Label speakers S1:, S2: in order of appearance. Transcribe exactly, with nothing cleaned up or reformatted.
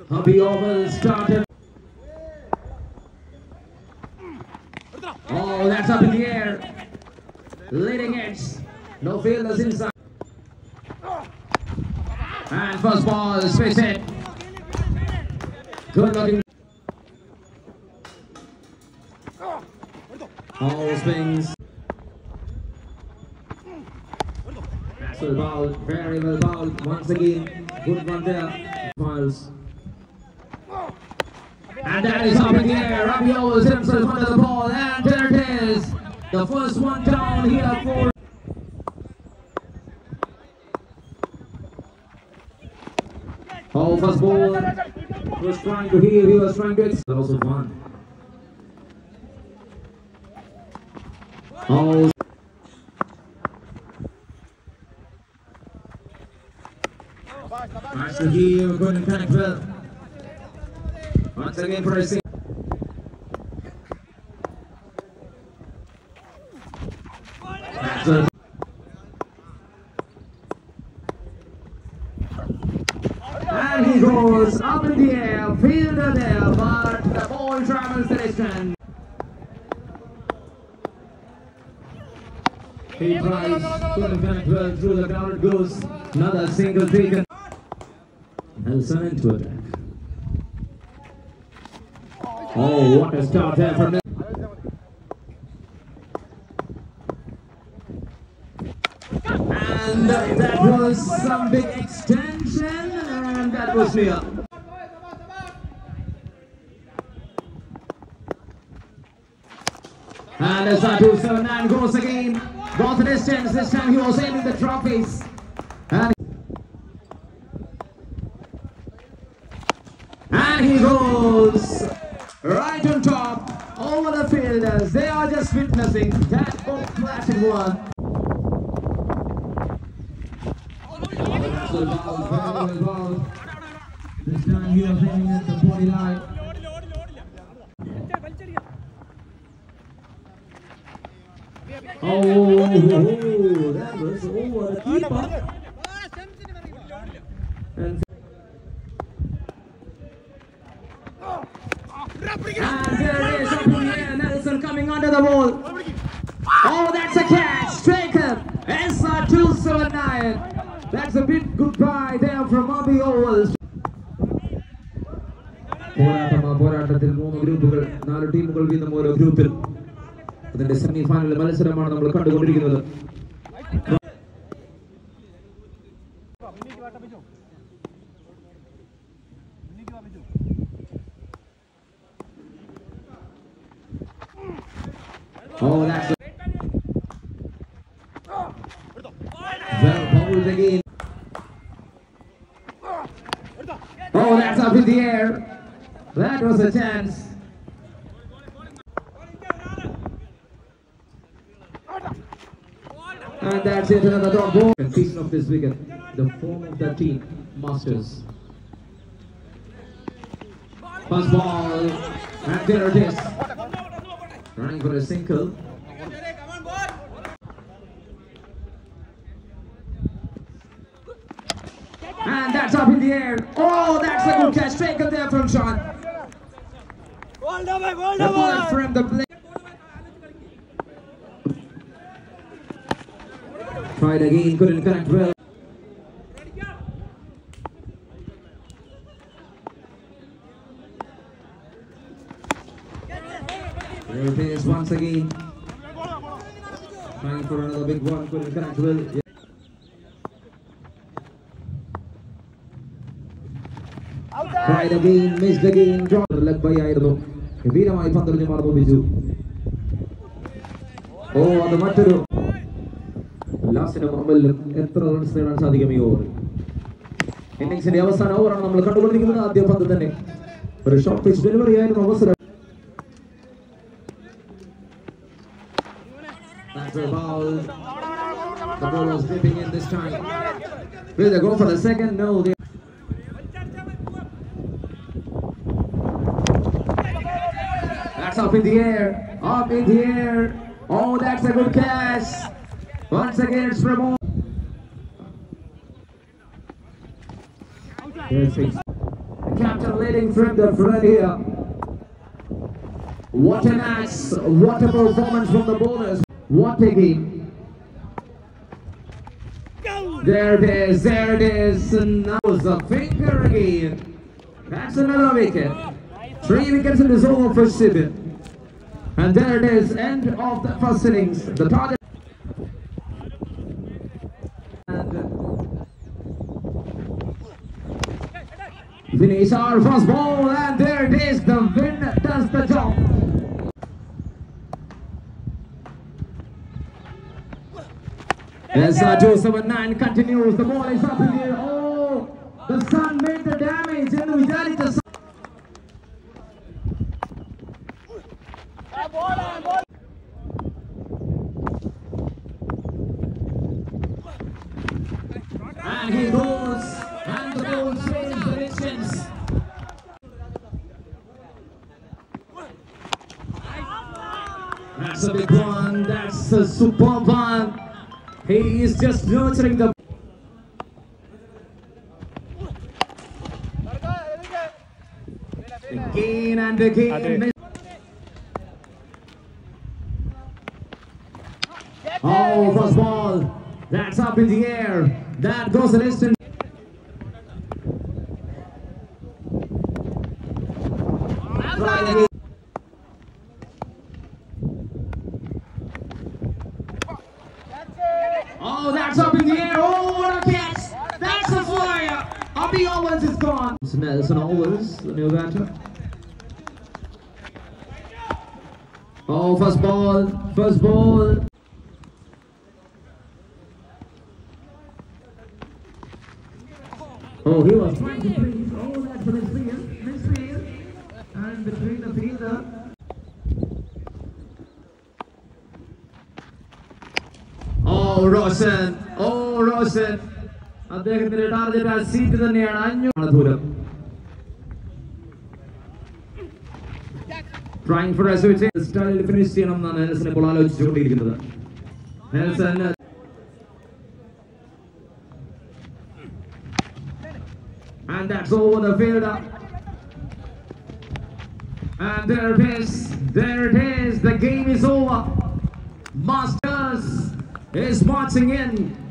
S1: Hobby Oval started. Oh, that's up in the air. Leading edge. No fielders inside. And first ball, space hit. Good looking. All swings. Excellent ball, very well bowled. Once again, good one there. Miles. And that is up in the air. Robbie Owens himself under the ball, and there it is. The first one down here for. Oh, first ball. He was trying to heal, he was trying to ex- also one. Oh. Nice to heal, couldn't connect well. Once again pressing. That's it. And he goes up in the air, fielder there, but the ball travels the distance. He tries, couldn't connect well through the ground it goes. Another single taken. Nelson into attack. Oh, what a start there from him. And uh, that was some big extension, and that was clear. And as that two seven nine goes again, got the distance. This time he was aiming the trophies. And, and he goes right on top, over the fielders. They are just witnessing that both classic one. Ball, very well ball. This time he was aiming at the body line. Oh, oh, oh, that was over the keeper. And, and there it is up in the air. Nelson coming under the ball. Oh, that's a catch. Taken. S R two seven nine. That's a big goodbye there from Hobby Ovals. പോരാട്ടമാ പോരാട്ടത്തിൽ മൂന്ന് ഗ്രൂപ്പുകൾ നാല് ടീമുകൾ വീതം ഓരോ ഗ്രൂപ്പിൽ അതിന്റെ semi final മത്സരമാണ് നമ്മൾ കണ്ടുകൊണ്ടിരിക്കുന്നത്. Oh, that's well bowled again. Oh, that's up in the air. That was a chance. And that's it, another dot ball. Completion of this wicket, the form of the team, Masters. First ball, and there it is. Running for a single. And that's up in the air. Oh, that's a good catch taken there from Sean. The ball from the play. Tried again, couldn't connect well. There it is once again. Trying for another big one, couldn't connect well. Yeah. Tried again, missed again, dropped the leg by Ayrdo. Veeramai Pandurju Marbo Biju. Oh, on the Maturu. Last in a moment, എത്ര runs നേടാൻ സാധിക്കും ഈ over. ഇന്നിംഗ്സിന്റെ അവസാന ഓവറാണ് നമ്മൾ കണ്ടുകൊണ്ടിരിക്കുന്നത്. ആദ്യ പന്ത് തന്നെ ഒരു ഷോർട്ട് പിച്ച് ഡെലിവറി ആയിരുന്നു അവസരം. That's a ball. The ball was dipping in this time. Will they go for the second? No. They That's up in the air, up in the air. Oh, that's a good catch. Once again, it's Ramon. There's six. captain leading from the front here. What a match, what a performance from the bowlers. What a game. There it is, there it is. And now it's a finger again. That's another wicket. Three wickets in this over for Shibin. And there it is, end of the first innings. The target. And finish our first ball, and there it is. The wind does the job. As uh, two seven nine continues, the ball is up in the air. Oh, the sun made the damage, and we got it. The sun. And he goes, and the ball changes directions. That's a big one, that's a superb one. He is just nurturing the... Again and again. Oh, first ball. That's up in the air. That goes the distance. Oh, that's up in the air. Oh, what a catch. That's a flyer. Abhi Owens is gone. Nelson Owens, the new batter. Oh, first ball. First ball. Oh, he was trying to freeze. Oh, that's a misfield. Misfield. And between the fielder. Oh, Roshan. Oh, Roshan. അദ്ദേഹത്തിന്റെ target ആ seat തന്നെയാണ് അഞ്ഞൂറ് ദൂരം. Trying for a switch. Style finish ചെയ്യണം എന്നാണ് Nelson ഇപ്പോൾ ആലോചിച്ചുകൊണ്ടിരിക്കുന്നത്. Nelson and that's over the fielder. And there it is. There it is. The game is over. Masters is marching in.